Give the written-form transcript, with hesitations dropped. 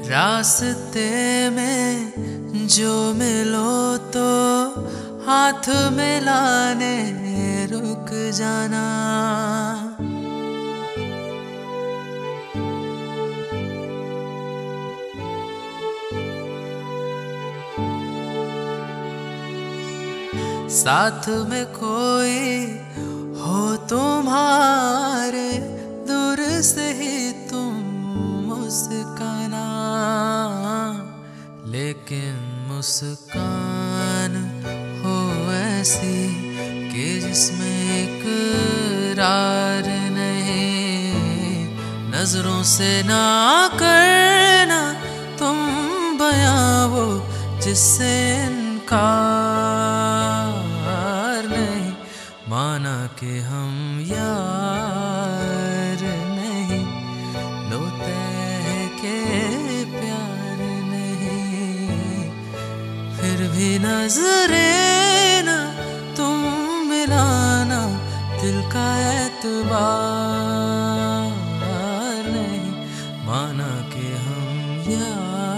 रास्ते में जो मिलो तो हाथ मिलाने रुक जाना। साथ में कोई हो तुम्हारे, दूर से ही तुम मुस्काना, लेकिन मुस्कान हो ऐसी कि जिसमें इकरार नहीं। नजरों से ना करना तुम बयां वो जिससे इनकार नहीं। माना कि हम यार नहीं, लोते है के प्यार नहीं। फिर भी नजरें ना तुम मिलाना, दिल का एतबार नहीं। माना कि हम यार